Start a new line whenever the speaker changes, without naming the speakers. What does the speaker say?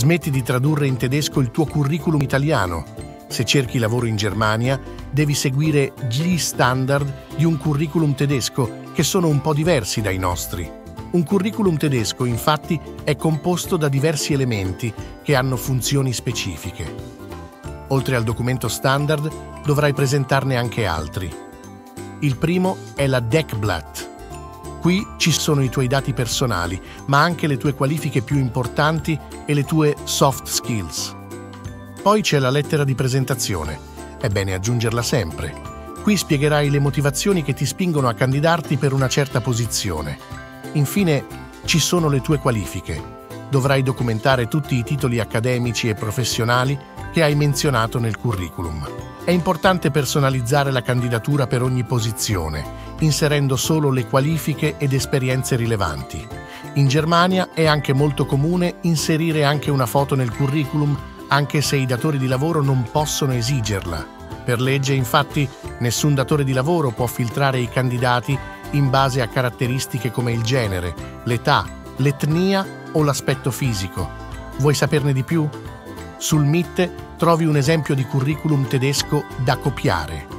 Smetti di tradurre in tedesco il tuo curriculum italiano. Se cerchi lavoro in Germania, devi seguire gli standard di un curriculum tedesco, che sono un po' diversi dai nostri. Un curriculum tedesco, infatti, è composto da diversi elementi che hanno funzioni specifiche. Oltre al documento standard, dovrai presentarne anche altri. Il primo è la Deckblatt. Qui ci sono i tuoi dati personali, ma anche le tue qualifiche più importanti e le tue soft skills. Poi c'è la lettera di presentazione. È bene aggiungerla sempre. Qui spiegherai le motivazioni che ti spingono a candidarti per una certa posizione. Infine, ci sono le tue qualifiche. Dovrai documentare tutti i titoli accademici e professionali che hai menzionato nel curriculum. È importante personalizzare la candidatura per ogni posizione, inserendo solo le qualifiche ed esperienze rilevanti. In Germania è anche molto comune inserire anche una foto nel curriculum, anche se i datori di lavoro non possono esigerla. Per legge, infatti, nessun datore di lavoro può filtrare i candidati in base a caratteristiche come il genere, l'età, l'etnia o l'aspetto fisico. Vuoi saperne di più? Sul MIT trovi un esempio di curriculum tedesco da copiare.